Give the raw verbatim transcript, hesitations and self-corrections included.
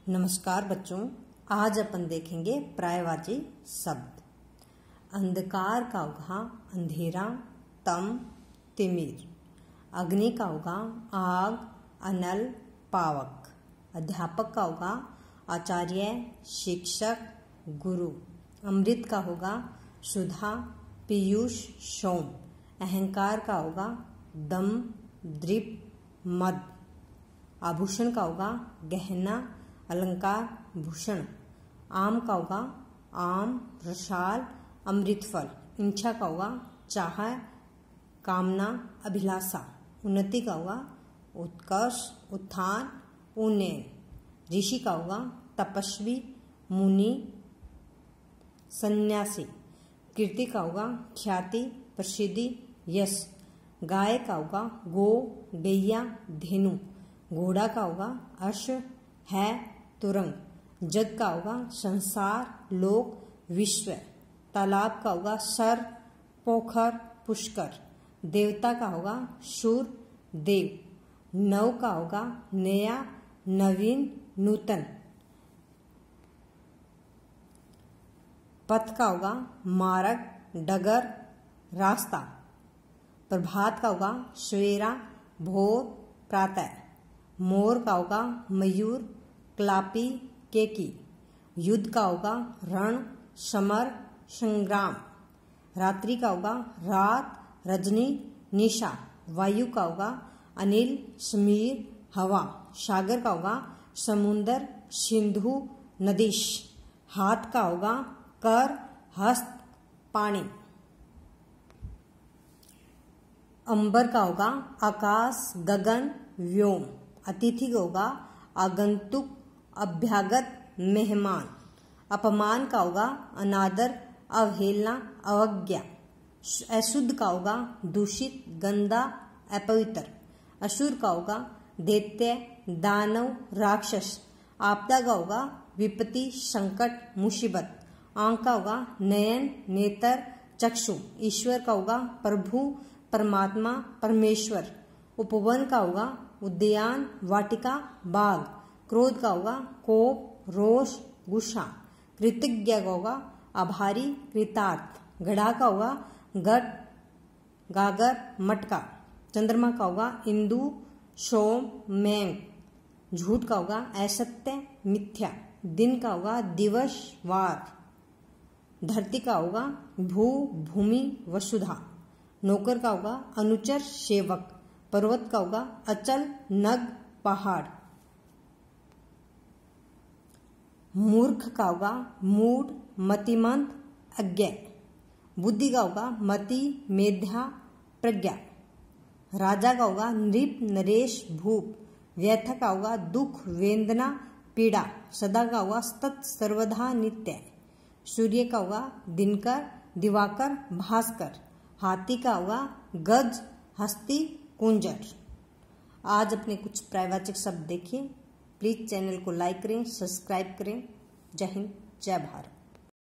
नमस्कार बच्चों, आज अपन देखेंगे पर्यायवाची शब्द। अंधकार का होगा अंधेरा, तम, तिमिर। अग्नि का होगा आग, अनल, पावक। अध्यापक का होगा आचार्य, शिक्षक, गुरु। अमृत का होगा सुधा, पीयूष, सोम। अहंकार का होगा दम, दृप, मद। आभूषण का होगा गहना, अलंकार, भूषण। आम का होगा आम, रसाल, अमृतफल। इच्छा का होगा चाह, कामना, अभिलाषा। उन्नति का होगा उत्कर्ष, उत्थान, उन्नयन। ऋषि का होगा तपस्वी, मुनि, सन्यासी। कीर्ति का होगा ख्याति, प्रसिद्धि, यश। गाय का होगा गो, गैया, धेनु। घोड़ा का होगा अश्व, है, तुरंग। जग का होगा संसार, लोक, विश्व। तालाब का होगा सर, पोखर, पुष्कर। देवता का होगा शूर, देव। नव का होगा नया, नवीन, नूतन। पथ का होगा मार्ग, डगर, रास्ता। प्रभात का होगा सवेरा, भोर, प्रातः। मोर का होगा मयूर, क्लापी, केकी। युद्ध का होगा रण, समर, संग्राम। रात्रि का होगा रात, रजनी, निशा। वायु का होगा अनिल, समीर, हवा। सागर का होगा समुन्दर, सिंधु, नदीश। हाथ का होगा कर, हस्त, पानी। अंबर का होगा आकाश, गगन, व्योम। अतिथि का होगा आगंतुक, अभ्यागत, मेहमान। अपमान का होगा अनादर, अवहेलना, अवज्ञा। अशुद्ध का होगा दूषित, गंदा, अपवित्र। असुर का होगा दैत्य, दानव, राक्षस। आपदा का होगा विपत्ति, संकट, मुसीबत। आंख का होगा नयन, नेत्र, चक्षु। ईश्वर का होगा प्रभु, परमात्मा, परमेश्वर। उपवन का होगा उद्यान, वाटिका, बाग। क्रोध का होगा कोप, रोष, गुस्सा। कृतज्ञ का होगा आभारी, कृतार्थ। घड़ा का होगा घट, गागर, मटका। चंद्रमा का होगा इंदु, सोम, मैंग। झूठ का होगा असत्य, मिथ्या। दिन का होगा दिवस, वार। धरती का होगा भू, भूमि, वसुधा। नौकर का होगा अनुचर, सेवक। पर्वत का होगा अचल, नग, पहाड़। मूर्ख का होगा मूढ़, मतिमंद, अज्ञ। बुद्धि का होगा मति, मेधा, प्रज्ञा। राजा का होगा नृप, नरेश, भूप। व्यथा का होगा दुख, वेदना, पीड़ा। सदा का होगा सतत, सर्वदा, नित्य। सूर्य का होगा दिनकर, दिवाकर, भास्कर। हाथी का होगा गज, हस्ती, कुंजर। आज अपने कुछ पर्यायवाचक शब्द देखिए। प्लीज चैनल को लाइक करें, सब्सक्राइब करें। जय हिंद, जय भारत।